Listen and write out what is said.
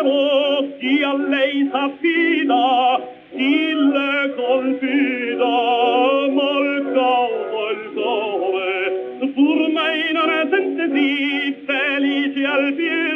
l'uomo chi a lei s'affida, chi le confida, ma il cauto il cuore, pur mai non è sente sì, felice al piede,